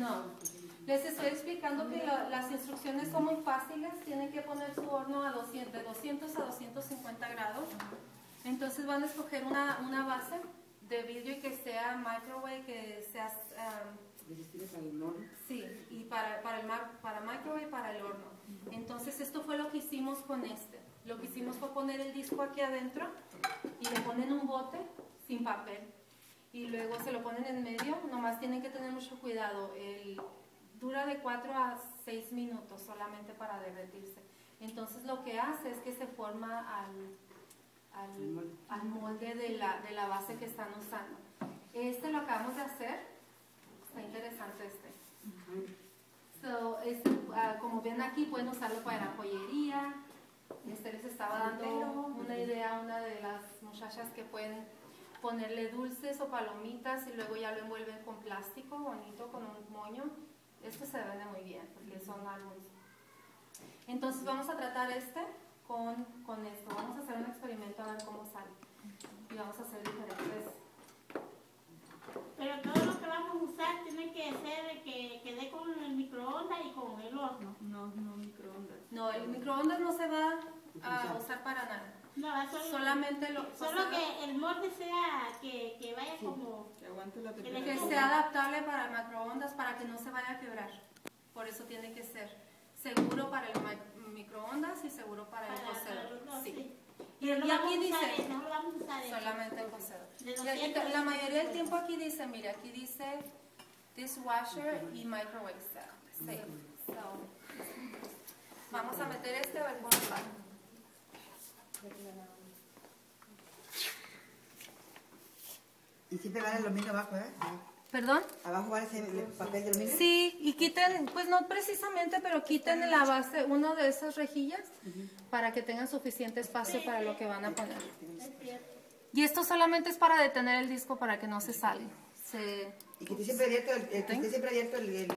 No, les estoy explicando que las instrucciones son muy fáciles. Tienen que poner su horno a de 200 a 250 grados. Entonces van a escoger una base de vidrio que sea microwave, que sea... ¿Resistir para el horno? Sí, y para microwave, para el horno. Entonces esto fue lo que hicimos con este. Lo que hicimos fue poner el disco aquí adentro y le ponen un bote sin papel. Y luego se lo ponen en medio. Nomás tienen que tener mucho cuidado. Dura de 4 a 6 minutos solamente para derretirse. Entonces lo que hace es que se forma al molde de la base que están usando. Este lo acabamos de hacer. Está interesante este. Como ven aquí, pueden usarlo para joyería. Les estaba dando una idea a una de las muchachas que pueden ponerle dulces o palomitas y luego ya lo envuelven con plástico bonito, con un moño. Esto se vende muy bien porque son álbumes. Entonces vamos a tratar con esto. Vamos a hacer un experimento a ver cómo sale. Y vamos a hacer diferentes. Pero todo lo que vamos a usar tiene que ser que quede con el microondas y con el horno. No microondas. No, el microondas no se va a usar para nada. No, solamente solo que el molde sea que vaya como... Que aguante la que temperatura. sea adaptable para el microondas para que no se vaya a quebrar. Por eso tiene que ser seguro para el microondas y seguro para el cocedor. Sí. Y aquí dice solamente el cocedor. Y aquí, la mayoría del tiempo aquí dice, mire, aquí dice dishwasher y microwave safe. Vamos a meter a ver cómo sale. Y siempre va el aluminio abajo, ¿eh? ¿Perdón? Abajo va ese papel de aluminio. Sí, y quiten, pues no precisamente, pero quiten la base, uno de esas rejillas para que tengan suficiente espacio para lo que van a poner. Y esto solamente es para detener el disco para que no se salga. Y que esté siempre abierto el